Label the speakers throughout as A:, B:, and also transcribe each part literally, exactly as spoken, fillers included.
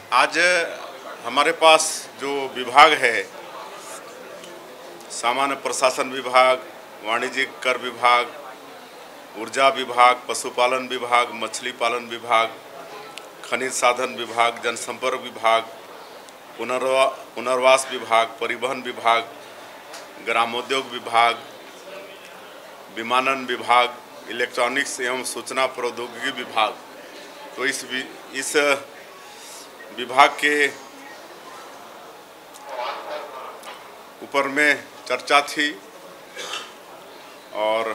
A: आज हमारे पास जो विभाग है, सामान्य प्रशासन विभाग, वाणिज्यिक कर विभाग, ऊर्जा विभाग, पशुपालन विभाग, मछली पालन विभाग, खनिज साधन विभाग, जनसंपर्क विभाग, पुनर्वा पुनर्वास विभाग, परिवहन विभाग, ग्रामोद्योग विभाग, विमानन विभाग, इलेक्ट्रॉनिक्स एवं सूचना प्रौद्योगिकी विभाग। तो इस इस विभाग के ऊपर में चर्चा थी और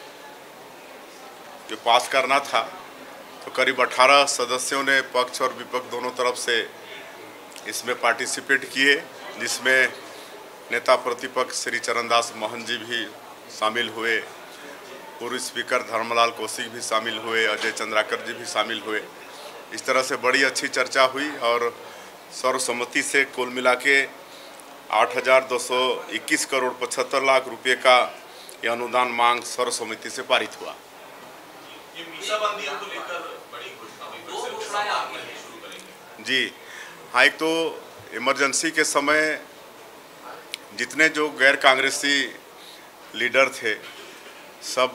A: जो पास करना था, तो करीब अठारह सदस्यों ने पक्ष और विपक्ष दोनों तरफ से इसमें पार्टिसिपेट किए, जिसमें नेता प्रतिपक्ष श्री चरणदास मोहन जी भी शामिल हुए, पूर्व स्पीकर धर्मलाल कौशिक भी शामिल हुए, अजय चंद्राकर जी भी शामिल हुए। इस तरह से बड़ी अच्छी चर्चा हुई और सर्वसम्मति से कुल मिला के आठ हज़ार दो सौ इक्कीस करोड़ पचहत्तर लाख रुपए का यह अनुदान मांग सर्वसम्मति से पारित हुआ।
B: ये मीसाबंदियों को लेकर बड़ी घोषणा हुई, शुरू करेंगे
A: जी हाँ। एक तो इमरजेंसी के समय जितने जो गैर कांग्रेसी लीडर थे, सब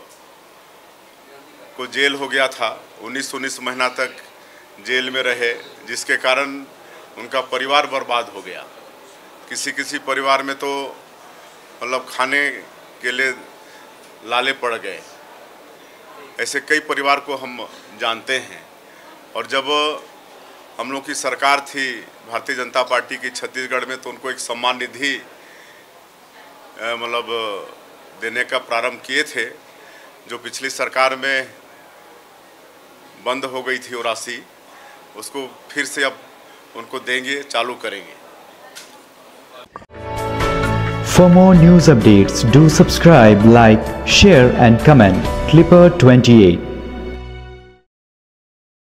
A: को जेल हो गया था, उन्नीस उन्नीस महीना तक जेल में रहे, जिसके कारण उनका परिवार बर्बाद हो गया। किसी किसी परिवार में तो मतलब खाने के लिए लाले पड़ गए। ऐसे कई परिवार को हम जानते हैं। और जब हम लोग की सरकार थी भारतीय जनता पार्टी की छत्तीसगढ़ में, तो उनको एक सम्मान निधि मतलब देने का प्रारंभ किए थे, जो पिछली सरकार में बंद हो गई थी वो राशि, उसको फिर से अब उनको देंगे, चालू करेंगे।
C: For more news updates, do subscribe, like, share and comment. Clipper twenty-eight